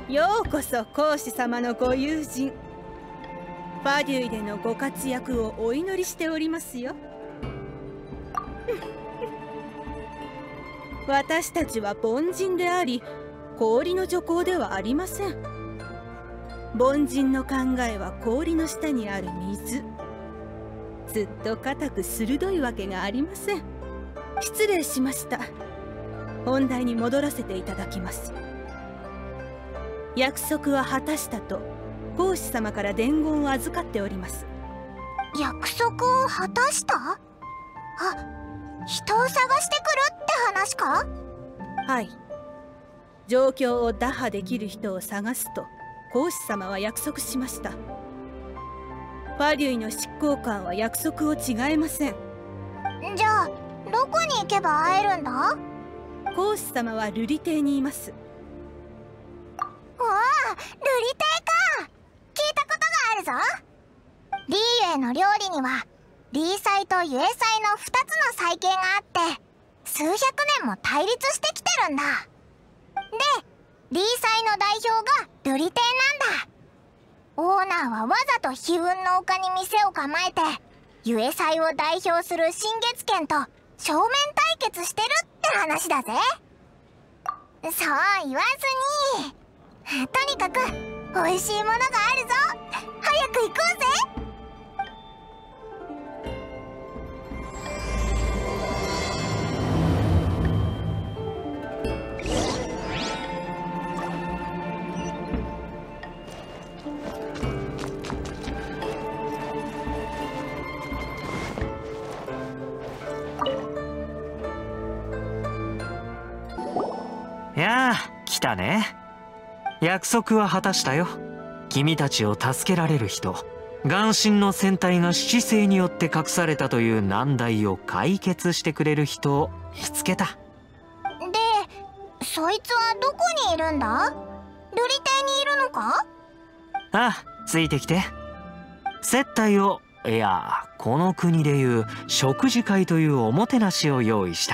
ようこそ孔子様のご友人。ファデュイでのご活躍をお祈りしておりますよ。私たちは凡人であり、氷の女工ではありません。凡人の考えは氷の下にある水。ずっと固く鋭いわけがありません。失礼しました。本題に戻らせていただきます。約束は果たしたと孔子様から伝言を預かっております。 約束を果たした？あ、人を探してくるって話か？ はい。状況を打破できる人を探すと孔子様は約束しました。ファデュイの執行官は約束を違えません。 じゃあどこに行けば会えるんだ？ 孔子様は瑠璃亭にいます。 おお、瑠璃亭か。聞いたことがあるぞ。リーユへの料理にはリー祭とユエ祭の2つの祭系があって数百年も対立してきてるんだ。で、リー祭の代表が瑠璃亭なんだ。オーナーはわざと悲運の丘に店を構えてユエ祭を代表する新月軒と正面対決してるって話だぜ。そう言わずに、とにかく美味しいものがあるぞ。早く行こうぜ。 いやあ、来たね。約束は果たしたよ。君たちを助けられる人、眼神の戦隊が七星によって隠されたという難題を解決してくれる人を見つけた。 で、そいつはどこにいるんだ？瑠璃亭にいるのか？ ああ、ついてきて。接待を、いや、この国でいう食事会というおもてなしを用意した。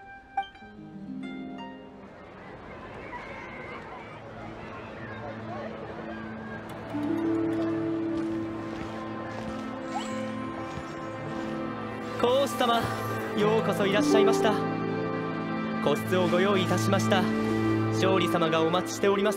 孔子様、ようこそいらっしゃいました。個室をご用意いたしました。勝利様がお待ちしております。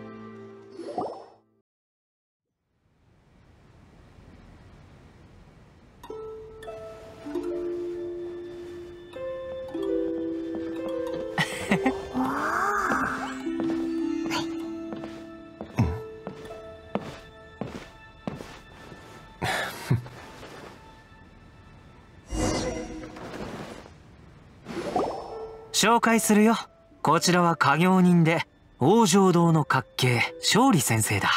紹介するよ。こちらは家業人で王城堂の閣下勝利先生だ。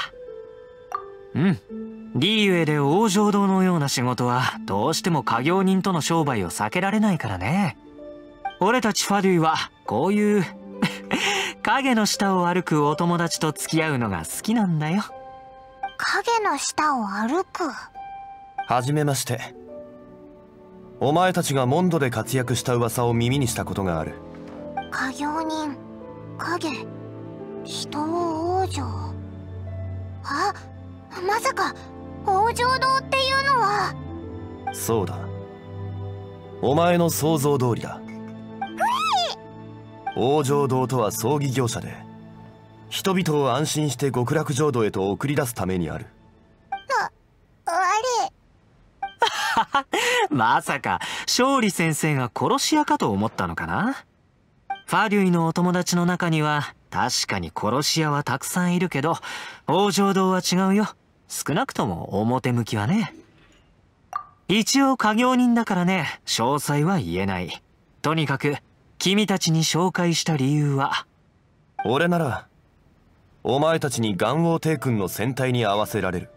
リーユエで王城堂のような仕事はどうしても家業人との商売を避けられないからね。俺たちファデュイはこういう影の下を歩くお友達と付き合うのが好きなんだよ。 影の下を歩く。 はじめまして。お前たちがモンドで活躍した噂を耳にしたことがある。 家業人、影、人を王女。あ、まさか王城堂っていうのは。 そうだ、お前の想像通りだ。王城堂とは葬儀業者で人々を安心して極楽浄土へと送り出すためにある。 あれまさか勝利先生が殺し屋かと思ったのかな。ファデュイのお友達の中には確かに殺し屋はたくさんいるけど、王城堂は違うよ。少なくとも表向きはね。一応家業人だからね、詳細は言えない。とにかく君たちに紹介した理由は、 俺ならお前たちに元王帝君の戦隊に合わせられる。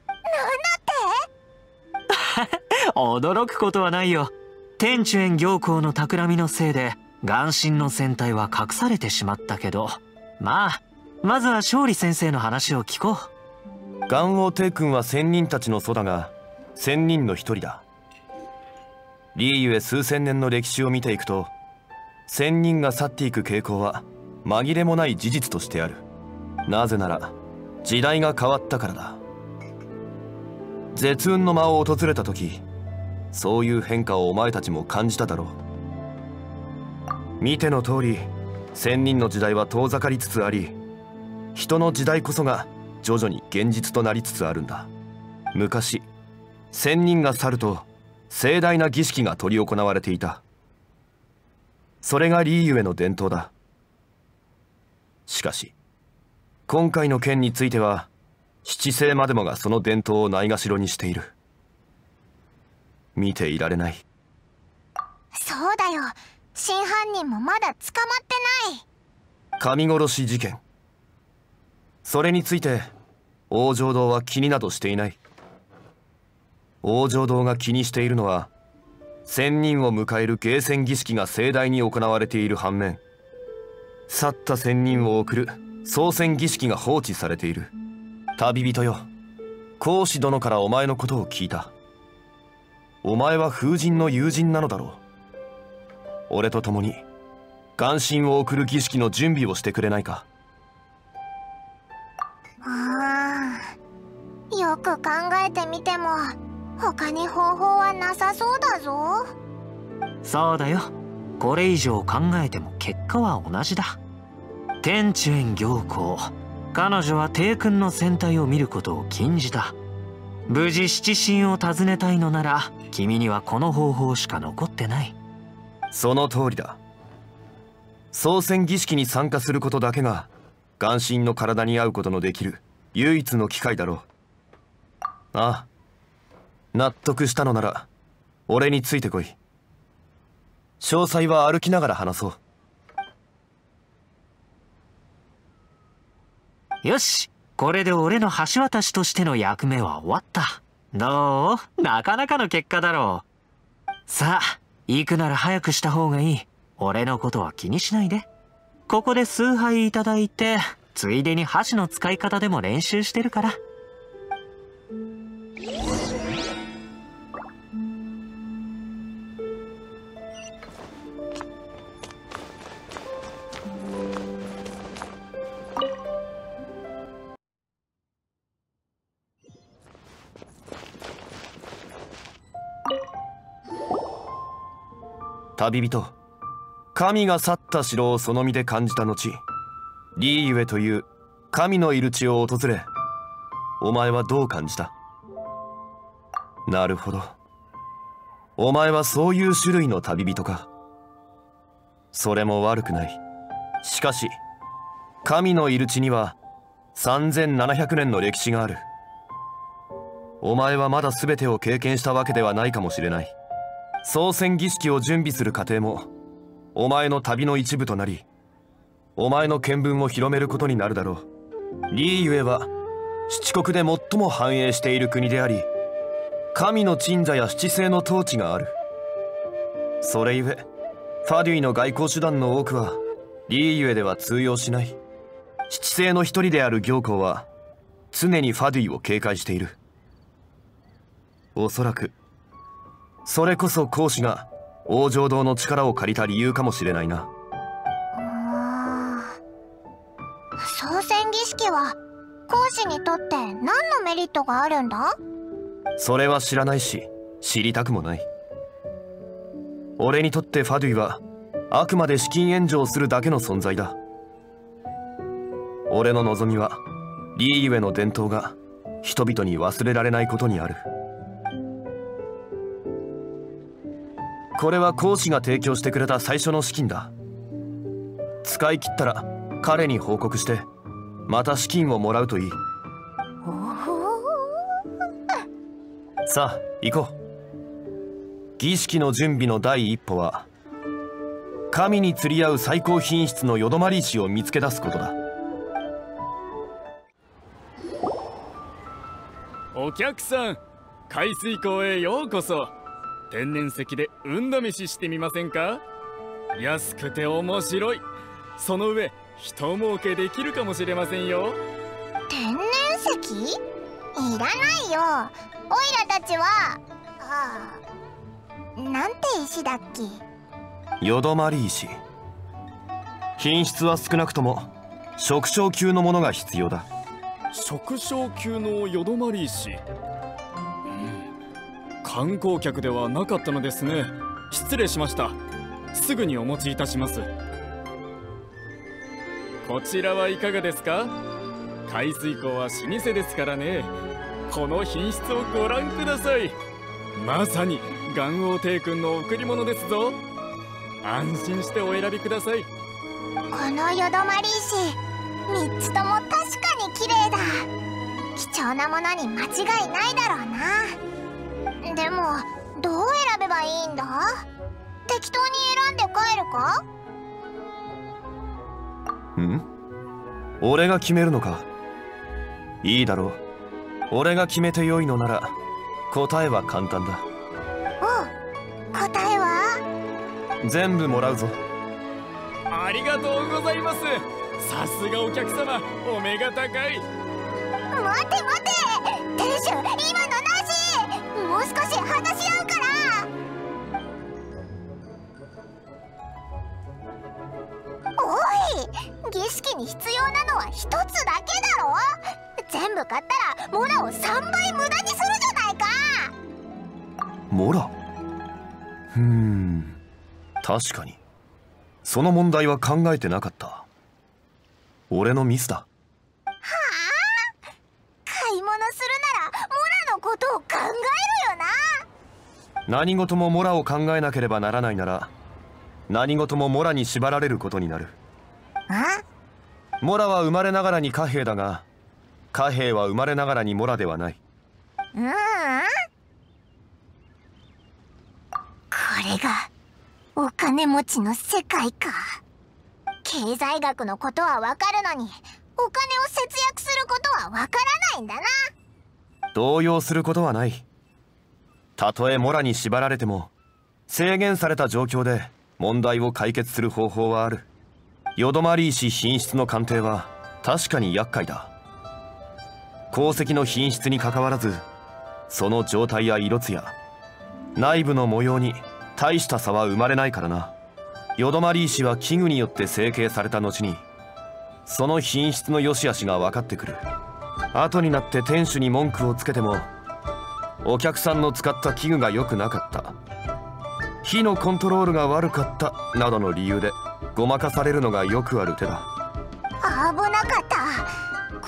驚くことはないよ。天中園行幸の企みのせいで眼神の戦隊は隠されてしまったけど、まずは勝利先生の話を聞こう。 元王帝君は仙人たちの祖だが仙人の一人だ。リーユへ数千年の歴史を見ていくと、仙人が去っていく傾向は紛れもない事実としてある。 なぜなら時代が変わったからだ。絶運の間を訪れた時、そういう変化をお前たちも感じただろう。見ての通り、仙人の時代は遠ざかりつつあり、人の時代こそが徐々に現実となりつつあるんだ。昔、仙人が去ると盛大な儀式が執り行われていた。それがリーユエの伝統だ。しかし今回の件については七星までもがその伝統をないがしろにしている。見ていられない。 そうだよ、真犯人もまだ捕まってない。 神殺し事件、それについて王城堂は気になどしていない。王城堂が気にしているのは、仙人を迎える迎戦儀式が盛大に行われている反面、去った仙人を送る送戦儀式が放置されている。旅人よ、孔子殿からお前のことを聞いた。お前は風神の友人なのだろう。俺と共に元神を送る儀式の準備をしてくれないか。 よく考えてみても他に方法はなさそうだぞ。 そうだよ。これ以上考えても結果は同じだ。天中園行幸、彼女は帝君の戦隊を見ることを禁じた。無事七神を訪ねたいのなら、君にはこの方法しか残ってない。 その通りだ。送戦儀式に参加することだけが元神の体に合うことのできる唯一の機会だろう。ああ、納得したのなら俺についてこい。詳細は歩きながら話そう。 よし、これで俺の橋渡しとしての役目は終わった。どう？なかなかの結果だろう。さあ、行くなら早くした方がいい。俺のことは気にしないで。ここで崇拝いただいて、ついでに箸の使い方でも練習してるから。 旅人、神が去った城をその身で感じた後、リーユエという神のいる地を訪れ、お前はどう感じた？なるほど、お前はそういう種類の旅人か。それも悪くない。しかし神のいる地には3700年の歴史がある。お前はまだ全てを経験したわけではないかもしれない。送戦儀式を準備する過程もお前の旅の一部となり、お前の見聞を広めることになるだろう。リーユエは七国で最も繁栄している国であり、神の鎮座や七星の統治がある。それゆえファデュイの外交手段の多くはリーユエでは通用しない。七星の一人である行幸は常にファデュイを警戒している。おそらくそれこそ孔子が王城堂の力を借りた理由かもしれないな。 送戦儀式は孔子にとって何のメリットがあるんだ？ それは知らないし知りたくもない。俺にとってファデュイはあくまで資金援助をするだけの存在だ。俺の望みはリーユエの伝統が人々に忘れられないことにある。これは孔子が提供してくれた最初の資金だ。使い切ったら彼に報告してまた資金をもらうといい。さあ行こう。儀式の準備の第一歩は神に釣り合う最高品質のよどまり石を見つけ出すことだ。 お客さん、海水港へようこそ。天然石で運試ししてみませんか？安くて面白い。その上人儲けできるかもしれませんよ。 天然石？いらないよ。オイラたちはなんて石だっけ？ よどまり石。品質は少なくとも職掌級のものが必要だ。 職掌級のよどまり石。観光客ではなかったのですね。失礼しました。すぐにお持ちいたします。こちらはいかがですか？海水港は老舗ですからね。この品質をご覧ください。まさに元王帝君の贈り物ですぞ。安心してお選びください。 このよどまり石、3つとも確かに綺麗だ。貴重なものに間違いないだろうな。でもどう選べばいいんだ？適当に選んで帰るか？ 俺が決めるのか。いいだろう。俺が決めてよいのなら答えは簡単だ。 お、答えは？ 全部もらうぞ。 ありがとうございます。さすがお客様、お目が高い。 待て待て、店主、今のなし。もう少し話し合うから。おい、儀式に必要なのは一つだけだろ。全部買ったらモラを3倍無駄にするじゃないか。 モラ？確かにその問題は考えてなかった。俺のミスだ。 はあ、買い物するならモラのことを考えるよな。 何事もモラを考えなければならないなら何事もモラに縛られることになる。モラは生まれながらに貨幣だが貨幣は生まれながらにモラではない。 これがお金持ちの世界か。経済学のことはわかるのにお金を節約することはわからないんだな。 動揺することはない。たとえモラに縛られても制限された状況で問題を解決する方法はある。よどまり石品質の鑑定は確かに厄介だ。鉱石の品質にかかわらずその状態や色艶、内部の模様に大した差は生まれないからな。よどまり石は器具によって成形された後にその品質の良し悪しが分かってくる。後になって店主に文句をつけてもお客さんの使った器具が良くなかった、火のコントロールが悪かったなどの理由でごまかされるのがよくある手だ。 危なかった。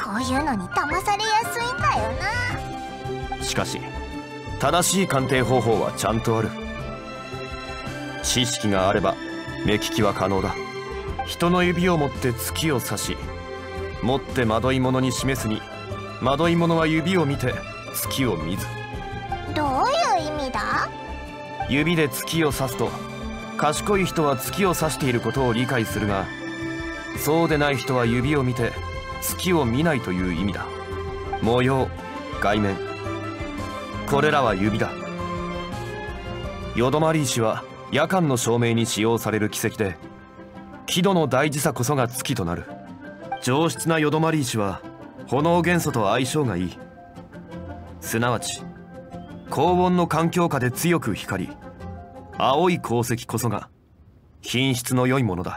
こういうのに騙されやすいんだよな。 しかし正しい鑑定方法はちゃんとある。知識があれば目利きは可能だ。人の指を持って月を指し、持って惑い者に示すに惑い者は指を見て月を見ず。 どういう意味だ？ 指で月を指すと賢い人は月を指していることを理解するがそうでない人は指を見て月を見ないという意味だ。模様、外面、これらは指だ。よどまり石は夜間の照明に使用される奇石で輝度の大事さこそが月となる。上質なよどまり石は炎元素と相性がいい。すなわち高温の環境下で強く光り青い鉱石こそが品質の良いものだ。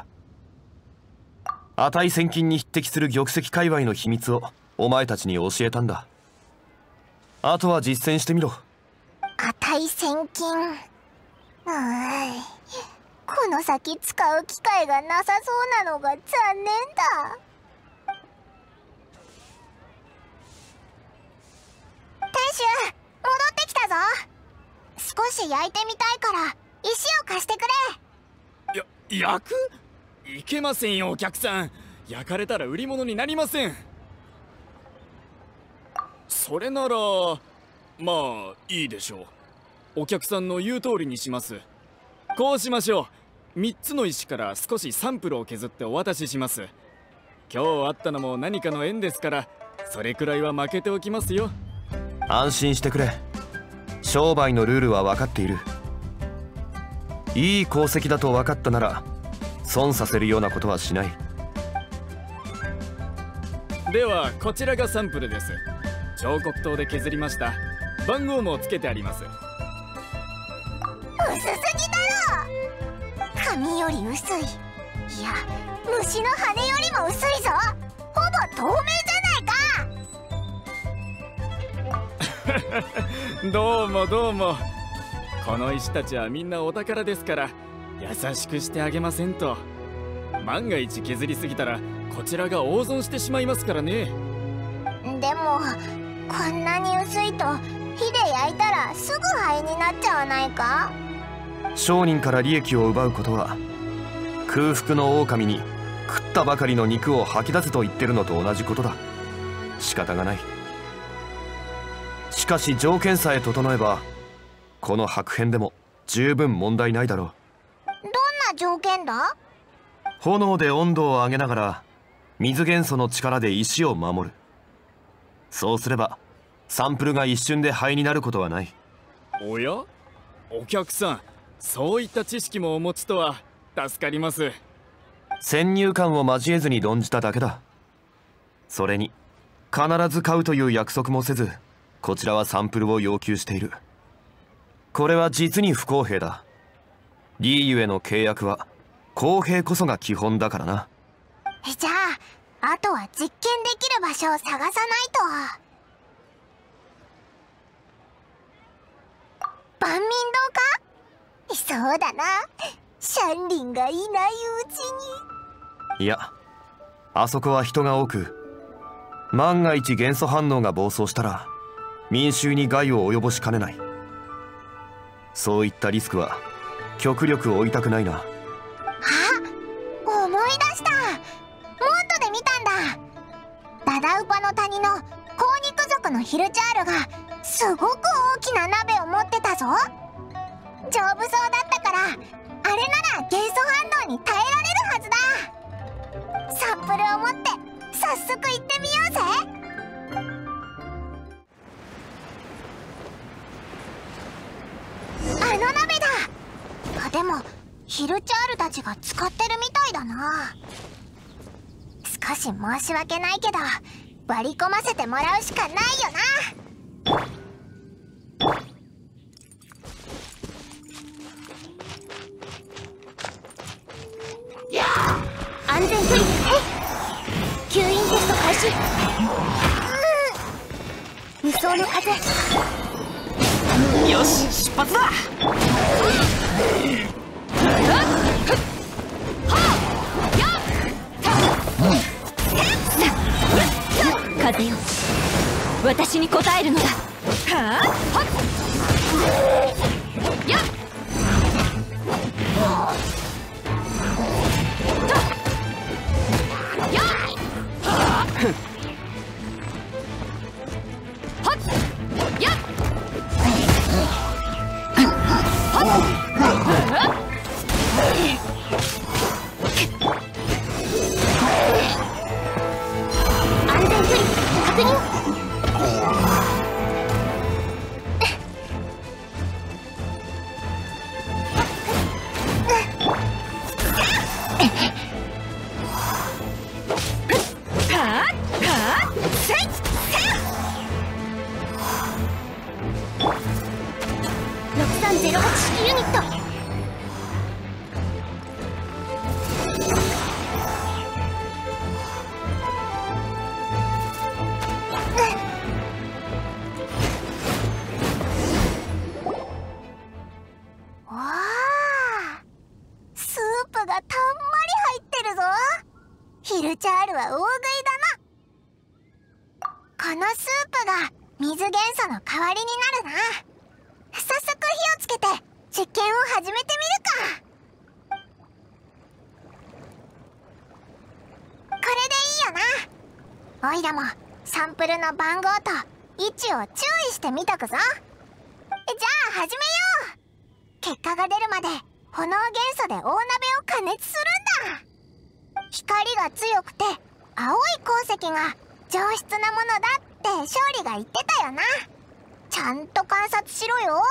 値千金に匹敵する玉石界隈の秘密をお前たちに教えたんだ。あとは実践してみろ。 値千金。この先使う機会がなさそうなのが残念だ。店主、戻ってきたぞ。少し焼いてみたいから石を貸してくれ。 焼く？いけませんよお客さん。焼かれたら売り物になりません。それならまあいいでしょう。お客さんの言う通りにします。こうしましょう。3つの石から少しサンプルを削ってお渡しします。今日あったのも何かの縁ですからそれくらいは負けておきますよ。 安心してくれ。商売のルールは分かっている。いい鉱石だと分かったなら損させるようなことはしない。 ではこちらがサンプルです。彫刻刀で削りました。番号もつけてあります。 薄すぎだろ。紙より薄い。いや、虫の羽よりも薄いぞ。 透明じゃないか。 どうもどうも。この石たちはみんなお宝ですから優しくしてあげませんと。万が一削りすぎたらこちらが大損してしまいますからね。 でもこんなに薄いと火で焼いたらすぐ灰になっちゃわないか。 商人から利益を奪うことは空腹の狼に食ったばかりの肉を吐き出せと言ってるのと同じことだ。仕方がない。しかし条件さえ整えばこの白片でも十分問題ないだろう。 どんな条件だ？ 炎で温度を上げながら水元素の力で石を守る。そうすればサンプルが一瞬で灰になることはない。 おや、お客さん、そういった知識もお持ちとは助かります。 先入観を交えずに論じただけだ。それに必ず買うという約束もせずこちらはサンプルを要求している。これは実に不公平だ。リーユへの契約は公平こそが基本だからな。 じゃああとは実験できる場所を探さないと。万民堂か？そうだな、シャンリンがいないうちに。 いや、あそこは人が多く万が一元素反応が暴走したら民衆に害を及ぼしかねない。そういったリスクは極力負いたくないな。 あ、思い出した。モントで見たんだ。ダダウパの谷のコーニク族のヒルチャールがすごく大きな鍋を持ってたぞ。丈夫そうだったからあれなら元素反応に耐えられるはずだ。サンプルを持って早速行ってみようぜ。あの鍋だ。でもヒルチャールたちが使ってるみたいだな。少し申し訳ないけど割り込ませてもらうしかないよな。安全距離。吸引テスト開始。無双の風。 よし、出発だ。 風よ、私に応えるのだ。はあ、やっユニット。スープがたんまり入ってるぞ。ヒルチャールは大食いだな。このスープが水元素の代わりになるな。早速火をつけて実験を始めてみるか。これでいいよな。おいらもサンプルの番号と位置を注意してみとくぞ。じゃあ始めよう。結果が出るまで炎元素で大鍋を加熱するんだ。光が強くて青い鉱石が上質なものだって勝利が言ってたよな。ちゃんと観察しろよ。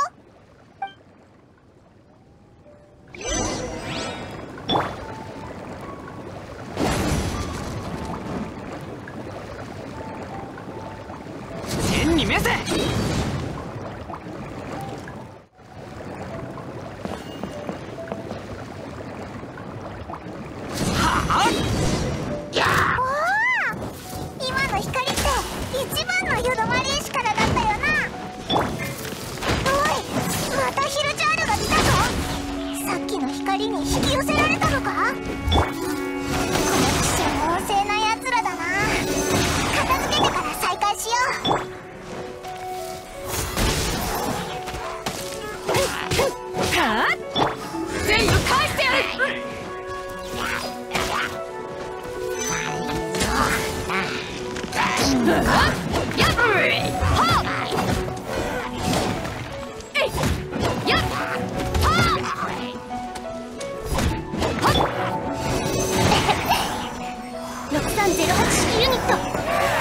天に召せ。 6308式ユニット。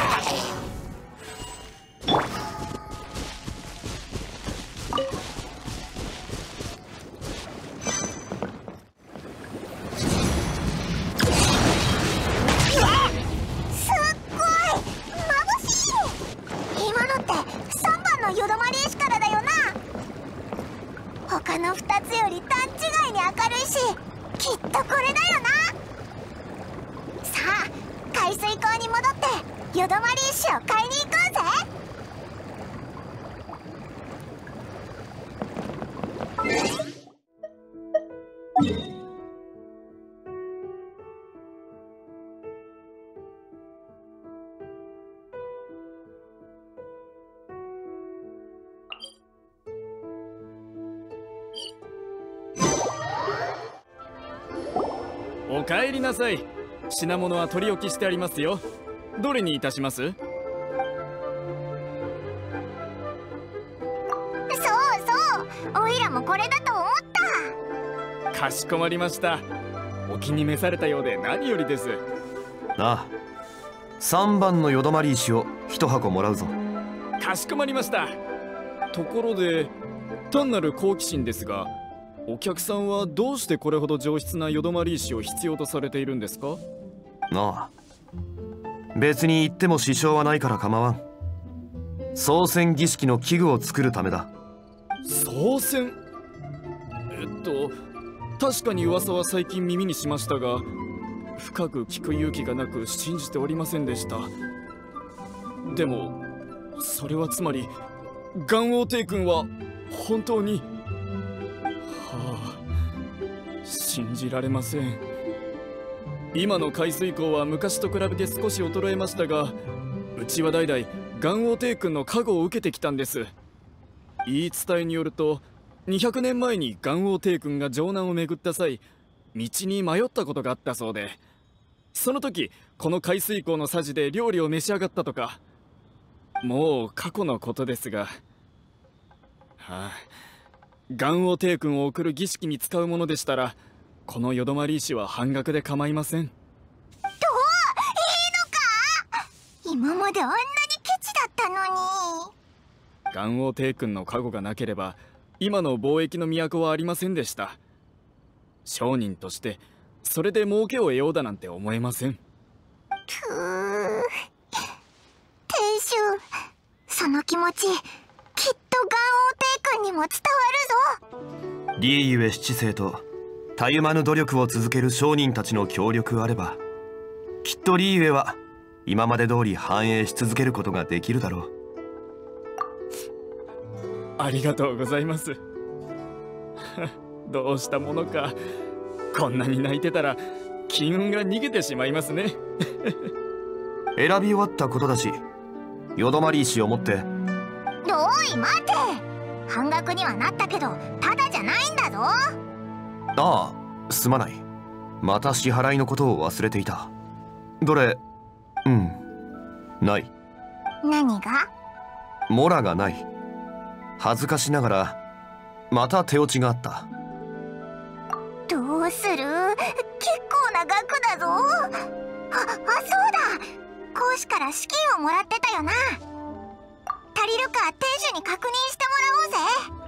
他の2つより段違いに明るいし、きっとこれだよな。さあ海水溝に戻ってよどまり石を買いに行こうぜ。 おかえりなさい。品物は取り置きしてありますよ。どれにいたします？ そうそう、おいらもこれだと思った。 かしこまりました。お気に召されたようで何よりです。 ああ、3番のよどまり石を1箱もらうぞ。 かしこまりました。ところで単なる好奇心ですが、お客さんはどうしてこれほど上質なよどまり石を必要とされているんですか？ ああ、別に言っても支障はないから構わん。操船儀式の器具を作るためだ。 操船？確かに噂は最近耳にしましたが、深く聞く勇気がなく信じておりませんでした。でもそれはつまり元王帝君は本当に…信じられません。今の海水溝は昔と比べて少し衰えましたが、うちは代々元王帝君の加護を受けてきたんです。言い伝えによると、200年前に元王帝君が城南を巡った際、道に迷ったことがあったそうで、その時この海水溝のさじで料理を召し上がったとか。もう過去のことですが、元王帝君を送る儀式に使うものでしたら、このよどまり石は半額で構いません。 いいのか？今まであんなにケチだったのに。 元王帝君の加護がなければ今の貿易の都はありませんでした。商人としてそれで儲けを得ようだなんて思えません。 亭主、その気持ちきっと元王帝君にも伝わるぞ。 リーユエ七世とたゆまぬ努力を続ける商人たちの協力あれば、きっとリーユエは今まで通り繁栄し続けることができるだろう。 ありがとうございます。どうしたものか、こんなに泣いてたら金運が逃げてしまいますね。 選び終わったことだし、よどまり石を持って。 おい待て、半額にはなったけどただじゃないんだぞ。 ああ、すまない。また支払いのことを忘れていた。どれ？ない。 何が？ モラがない。恥ずかしながらまた手落ちがあった。 どうする？結構な額だぞ。そうだ、講師から資金をもらってたよな。足りるか店主に確認してもらおうぜ。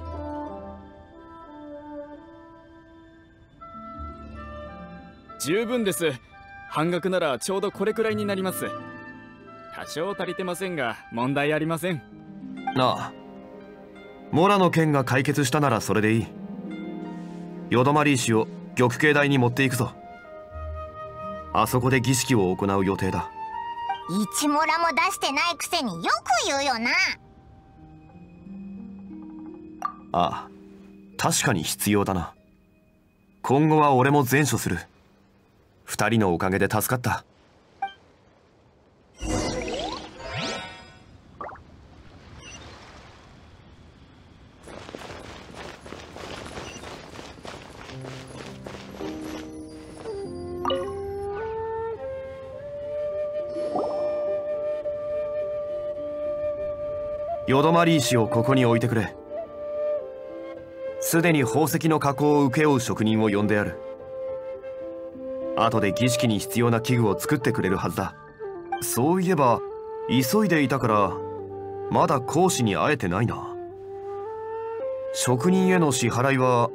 十分です。半額ならちょうどこれくらいになります。多少足りてませんが問題ありません。 ああ、モラの件が解決したならそれでいい。よどまり石を玉境台に持っていくぞ。あそこで儀式を行う予定だ。 一モラも出してないくせによく言うよな。 ああ、確かに必要だな。今後は俺も善処する。2人のおかげで助かった。 よどまり石をここに置いてくれ。すでに宝石の加工を請け負う職人を呼んである。後で儀式に必要な器具を作ってくれるはずだ。そういえば急いでいたからまだ講師に会えてないな。職人への支払いは。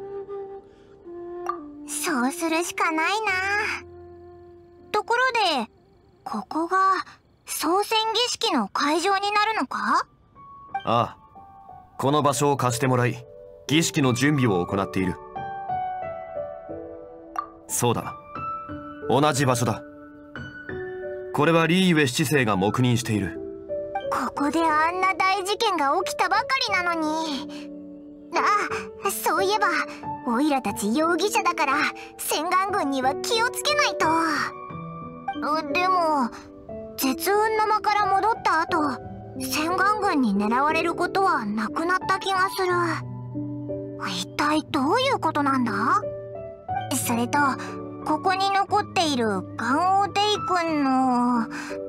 そうするしかないな。ところでここが操船儀式の会場になるのか？ ああ、この場所を貸してもらい儀式の準備を行っている。そうだ、同じ場所だ。これはリーウェ七世が黙認している。 ここであんな大事件が起きたばかりなのに。あ、そういえばオイラたち容疑者だから洗顔軍には気をつけないと。でも絶雲の間から戻った後、洗顔軍に狙われることはなくなった気がする。一体どういうことなんだ？それとここに残っているガンオデイ君の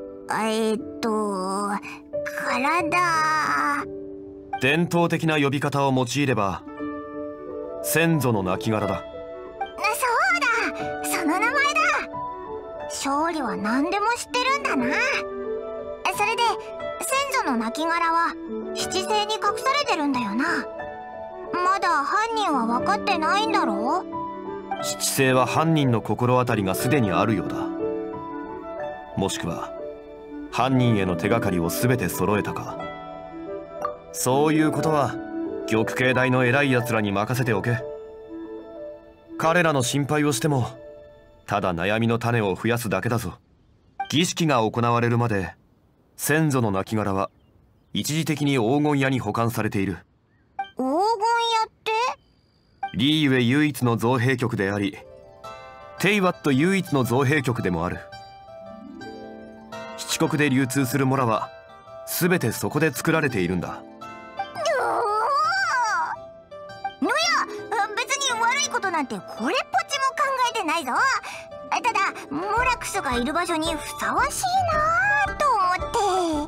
体。 伝統的な呼び方を用いれば先祖の亡骸だ。 そうだ、その名前だ。勝利は何でも知ってるんだな。それで先祖の亡骸は七星に隠されてるんだよな。まだ犯人は分かってないんだろう？ 七星は犯人の心当たりがすでにあるようだ。もしくは犯人への手がかりを全て揃えたか。そういうことは玉慶大の偉いやつらに任せておけ。彼らの心配をしてもただ悩みの種を増やすだけだぞ。儀式が行われるまで先祖の亡骸は一時的に黄金屋に保管されている。 黄金屋って？ リーウェ唯一の造幣局でありテイワット唯一の造幣局でもある。七国で流通するモラは全てそこで作られているんだ。 別に悪いことなんてこれっぽっちも考えてないぞ。ただモラクスがいる場所にふさわしいなと思って。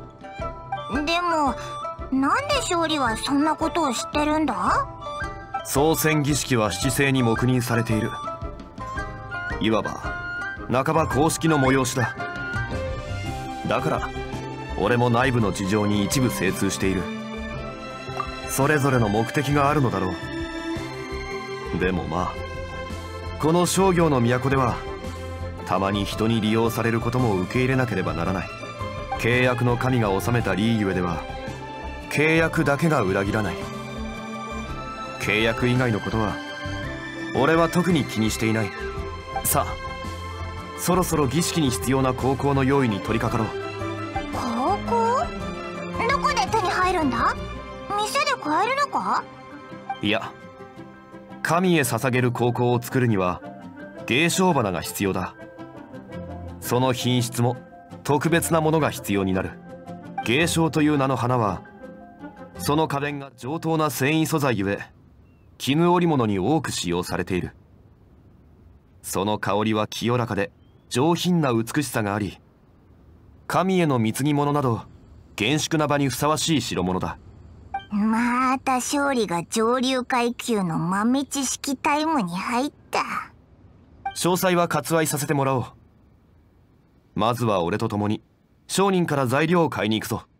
でもなんで勝利はそんなことを知ってるんだ？ 操船儀式は七星に黙認されている。いわば半ば公式の催しだ。だから俺も内部の事情に一部精通している。それぞれの目的があるのだろう。でもまあこの商業の都ではたまに人に利用されることも受け入れなければならない。契約の神が治めたリーユエでは契約だけが裏切らない。契約以外のことは俺は特に気にしていない。さあそろそろ儀式に必要な高校の用意に取り掛かろう。 高校？どこで手に入るんだ？店で買えるのか？ いや、神へ捧げる高校を作るには芸商花が必要だ。その品質も特別なものが必要になる。芸商という名の花はその花弁が上等な繊維素材ゆえ絹織物に多く使用されている。その香りは清らかで上品な美しさがあり、神への貢ぎ物など厳粛な場にふさわしい代物だ。 また勝利が上流階級の豆知識タイムに入った。 詳細は割愛させてもらおう。まずは俺と共に商人から材料を買いに行くぞ。